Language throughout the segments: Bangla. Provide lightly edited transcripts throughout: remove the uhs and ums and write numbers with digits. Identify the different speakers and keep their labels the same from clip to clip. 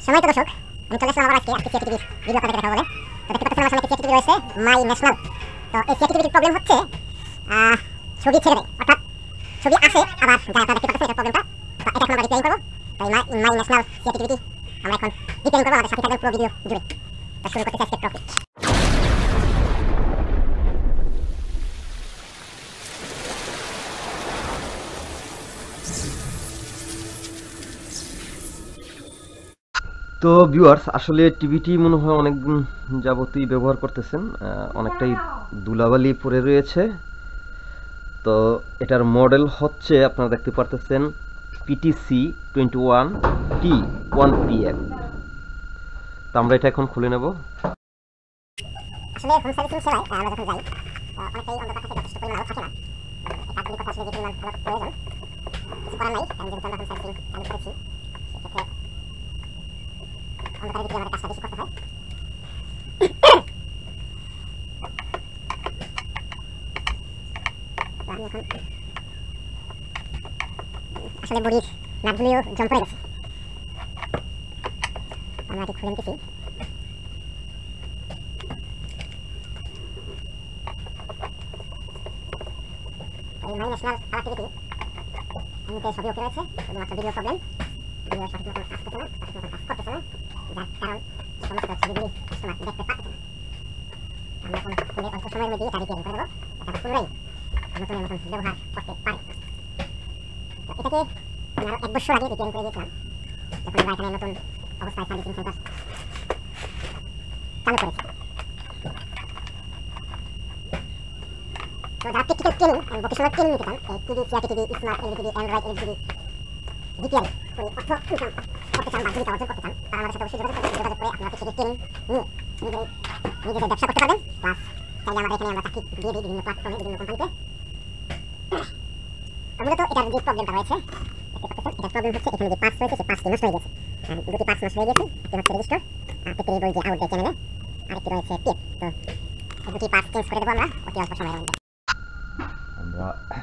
Speaker 1: সময় তো দর্শক আমি চলে আসলাম আবার আজকে সিআরটিভির ভিডিও আপনাদের দেখা বলে। তো দেখতে পাচ্ছেন আমার সামনে সিআরটিভি রয়েছে মাই ন্যাশনাল। তো এই সিআরটিভির প্রবলেম হচ্ছে ছবি ছেড়ে দেয়, অর্থাৎ ছবি আসে আবার যায়। আপনারা দেখতে পাচ্ছেন এটা প্রবলেমটা। তো এটা এখন আমরা রিপেয়ারিং করবো। তো এই মাই ন্যাশনাল সিআরটিভিটি আমরা এখন রিপেয়ারিং করবো। আমাদের সাথে থাকবেন পুরো ভিডিও জুড়ে। তো শুরু করতে আজকে টপিক।
Speaker 2: তো ভিউয়ার্স, আসলে টিভিটি মনে হয় অনেক যাবতই ব্যবহার করতেছেন, অনেকটাই ধুলাবালি পড়ে রয়েছে। তো এটার মডেল হচ্ছে আপনারা দেখতে পারতেছেন PTC 21T1PF। তো আমরা এটা এখন খুলে নেব।
Speaker 1: আসলে হোম সার্ভিসিং সেবায় আমরা যখন যাই অনেকটাই অন্ধকার থাকে, যথেষ্ট পরিমাণ আলো থাকে না। এই কাজগুলির কথা আসলে যে পরিমাণ আলো প্রয়োজন কিছু করার নাই। আমি যেহেতু আমরা হোম সার্ভিসিং চালু করেছি সেক্ষেত্রে অন্ধকারের দিকে আমাদের কাজটা বেশি করতে হয়। তো আমি এখন আসলে বডির নাটগুলিও জম পড়ে গেছে। আমরা এটি খুলে নিতেছি। এই মাই ন্যাশনাল কানেক্টিভিটি এমনিতে সবই ওকে রয়েছে, শুধুমাত্র ভিডিও প্রবলেম। ভিডিও সঠিক মতন আসতেছে না, সঠিক মতন কাজ করতেছে না, যার কারণ সমস্ত ছবিগুলি কাস্টমার দেখতে পাচ্ছে না। আমরা এখন খুলে অল্প সময়ের মধ্যে এটা রিপেয়ারিং করে দেবো, এটা পুনরায় নতুনের মতন ব্যবহার করতে পারে। তো এটাকে আমি আরও 1 বছর আগে রিপেয়ারিং করে দিয়েছিলাম, যখন আমরা এখানে নতুন অবস্থায় সার্ভিসিং সেন্টার চালু করেছি। তো যারা প্র্যাকটিক্যাল ট্রেনিং এবং ভোকেশনাল ট্রেনিং নিতে চান, এই TV, CRT TV, smart LED, Android LED repairing করে অর্থ ইনকাম করতে চান বা জীবিকা অর্জন করতে চান, তারা আমাদের সাথে অবশ্যই যোগাযোগ করে আপনারা প্র্যাকটিক্যাল ট্রেনিং নিয়ে নিজেদের ব্যবসা করতে পারবেন। প্লাস চাইলে আমাদের এখানে আমরা চাকরি দিয়ে দিই বিভিন্ন প্ল্যাটফর্মে, বিভিন্ন কোম্পানিতে। মূলত এটার যে প্রবলেমটা রয়েছে দেখতে পাচ্ছেন, এটার প্রবলেম হচ্ছে এখানে যে পার্টস রয়েছে সেই পার্টসটি নষ্ট হয়ে গেছে। দুটি পার্টস নষ্ট হয়ে গেছে, একটি হচ্ছে রেজিস্টার, পেপারি বই যে আউট দেয় চ্যানেলে, আরেকটি রয়েছে টেপ। তো এই দুটি পার্টস চেঞ্জ করে দেবো আমরা অতি অল্প সময়ের মধ্যে।
Speaker 2: আমরা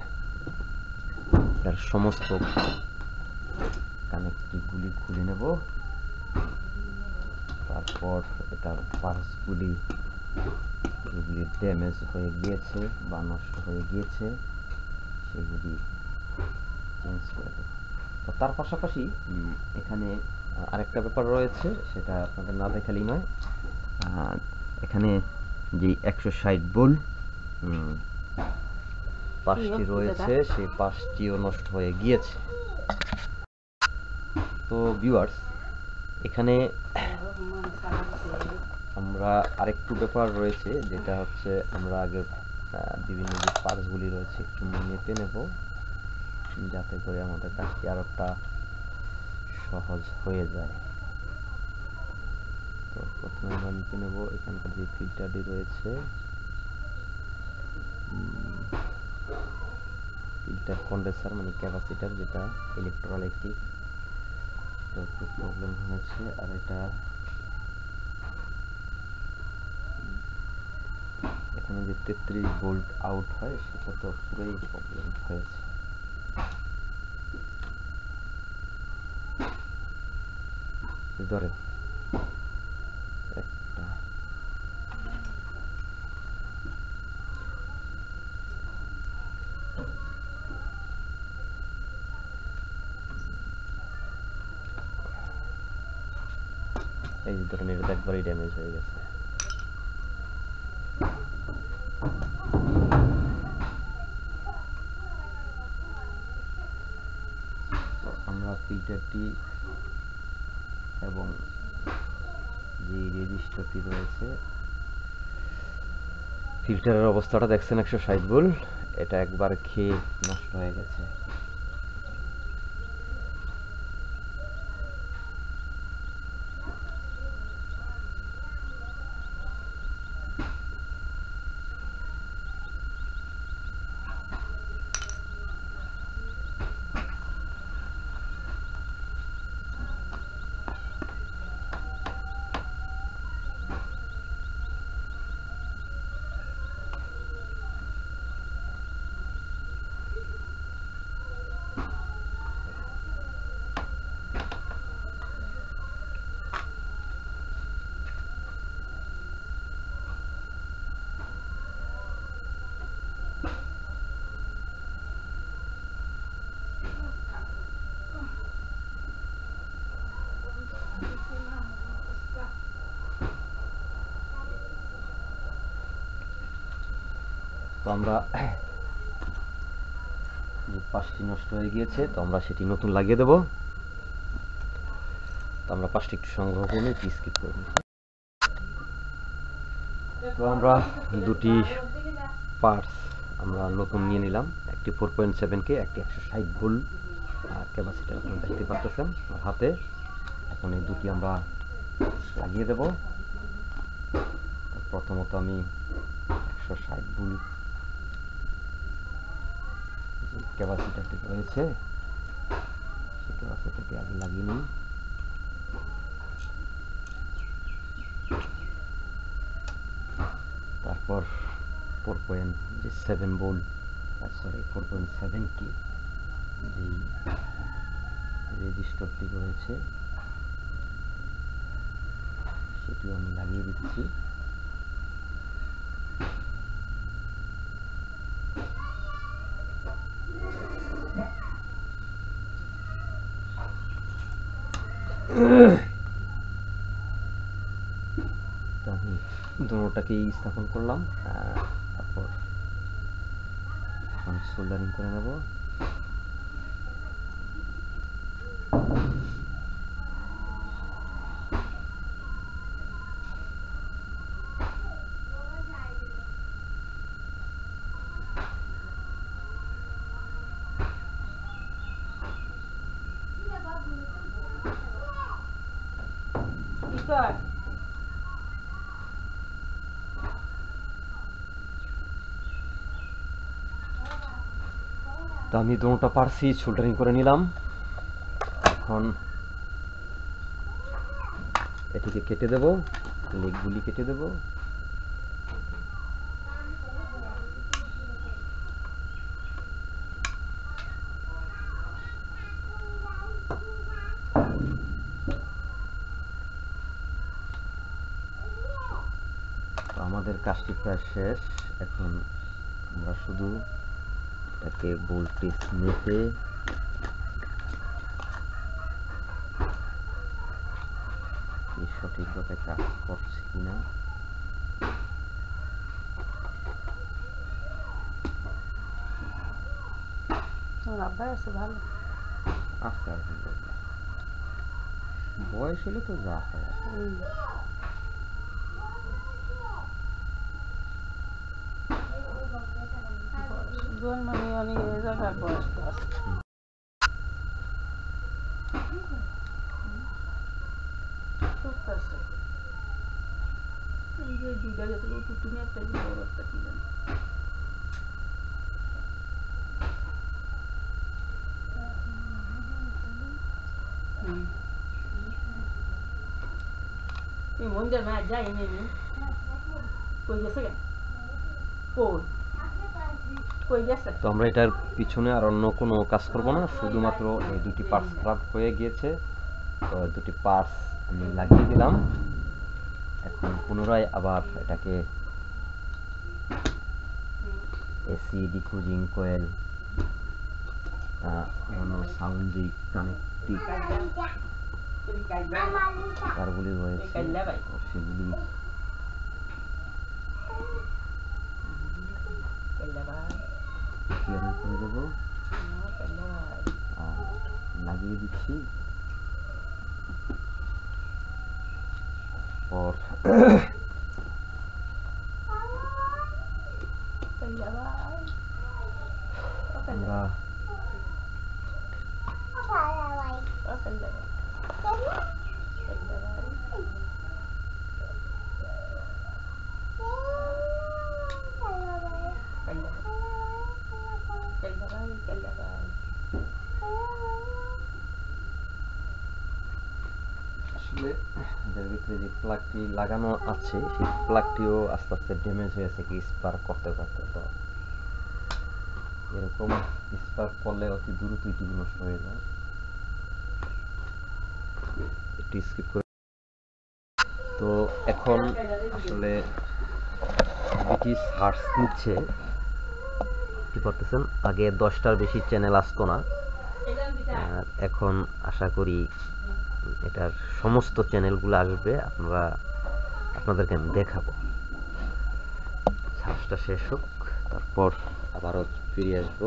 Speaker 2: এটার সমস্ত কানেক্টিভগুলি খুলে নেব। তারপর এটার পার্টসগুলি যেগুলি ড্যামেজ হয়ে গিয়েছে বা নষ্ট হয়ে গিয়েছে সেগুলি চেঞ্জ করে দেব। তো তার পাশাপাশি এখানে আরেকটা ব্যাপার রয়েছে, সেটা আপনাদের না দেখালেই নয়। এখানে যে 160 ভোল্ট পাশটি রয়েছে সেই পাশটিও নষ্ট হয়ে গিয়েছে। তো ভিউয়ার্স, এখানে আমরা আরেকটু ব্যাপার রয়েছে, যেটা হচ্ছে আমরা আগে বিভিন্ন যে পার্টসগুলি রয়েছে একটু মেপে নেব, যাতে করে আমাদের কাজটি আরো একটা সহজ হয়ে যায়। তো প্রথমে আমরা মেপে নেব এখানকার যে ফিল্টারটি রয়েছে, ফিল্টার কন্ডেন্সার মানে ক্যাপাসিটার, যেটা ইলেকট্রোলাইটিক। তো একটু প্রবলেম হয়েছে। আর এটা এখানে যে 33 ভোল্ট আউট হয় সেটা তো পুরোই প্রবলেম হয়েছে। ধরে একটা এই ধরনের একবারই ড্যামেজ হয়ে গেছে। আমরা ফিল্টারটি এবং যে রেজিস্টারটি রয়েছে, ফিল্টারের অবস্থাটা দেখছেন 160 ভোল্ট, এটা একবার খেয়ে নষ্ট হয়ে গেছে। তো আমরা যে পাশটি নষ্ট হয়ে গিয়েছে, তো আমরা সেটি নতুন লাগিয়ে দেব। তো আমরা পাশটি একটু সংগ্রহ করে একটু স্কিপ করে নিই। তো আমরা দুটি পার্টস আমরা নতুন নিয়ে নিলাম, একটি 4.7K, একটি 160 ভোল্ট ক্যাপাসিটার। আপনারা দেখতে পাচ্ছেন আমার হাতে। এখন এই দুটি আমরা লাগিয়ে দেব। প্রথমত আমি 160 ভোল্ট যে ক্যাপাসিটারটি রয়েছে সেই ক্যাপাসিটারটি আগে লাগিয়ে নিই। তারপর 4.7 ভোল্ট, সরি 4.7K যে রেজিস্টরটি রয়েছে সেটিও আমি লাগিয়ে দিচ্ছি। আমি দুটোটাকেই স্থাপন করলাম। তারপর এখন সোল্ডারিং করে নেব। তো আমি দুটো পার্সি সোল্ডারিং করে নিলাম। এখন এটিকে কেটে দেব, লেগগুলি কেটে দেব। আমাদের কাজটি প্রায় শেষ। এখন আমরা শুধু এটাকে ভোল্টেজ মেপে সঠিকভাবে কাজ করছে কিনা আস্তে আস্তে বয়স হলে তো যা হয়।
Speaker 3: মানে অনেক জায়গার বয়স তো আছে। এই যে দুইটা যত টুটুনি একটা বড় একটা কি জানি এই মন্দির মা যাই নি কই গেছে কেন কই গেছে।
Speaker 2: তো আমরা এটার পিছনে আর অন্য কোনো কাজ করব না, শুধুমাত্র এই দুটি পার্টস খারাপ হয়ে গিয়েছে। তো দুটি পার্টস আমি লাগিয়ে দিলাম। এখন পুনরায় আবার এটাকে এসি ডিফিউজিং কয়েল, অন্য সাউন্ড যে কানেক্টিভ তারগুলি রয়েছে সেগুলি ক্লিয়ারিং করে দেবো। লাগিয়ে দিচ্ছি। পর আমরা আসলে এর ভিতরে যে প্লাগটি লাগানো আছে সেই প্লাগটিও আস্তে আস্তে ড্যামেজ হয়েছে কি স্পার্ক করতে করতে। তো এরকম স্পার্ক করলে অতি দ্রুতই টিভি নষ্ট হয়ে যায়। একটু স্কিপ করে। তো এখন আসলে ব্রিটিশ হার্স নিচ্ছে কি করতেছেন, আগে 10টার বেশি চ্যানেল আসতো না, আর এখন আশা করি এটার সমস্ত চ্যানেলগুলো আসবে। আপনাদেরকে আমি দেখাবো। সার্চটা শেষ হোক তারপর আবারও ফিরে আসবো।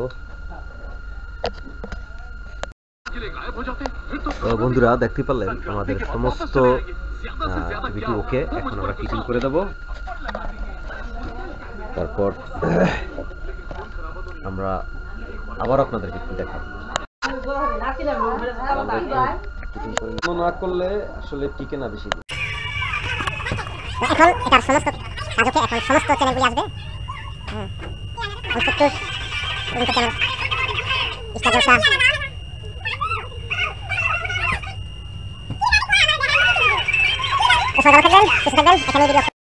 Speaker 2: তো বন্ধুরা দেখতে পারলেন আমাদের সমস্ত ভিডিও ওকে। এখন আমরা কিচিং করে দেব, তারপর আমরা আবার আপনাদেরকে একটু দেখাবো। না করলে আসলে টিকে না বেশি দিন।
Speaker 1: এখন এটার সমস্ত কাজকে এখন সমস্ত চ্যানেলগুলি আসবে। চ্যানেল ইস্টা জলসা সবাই ভালো থাকবেন, সুস্থ থাকবেন। এখানে ভিডিও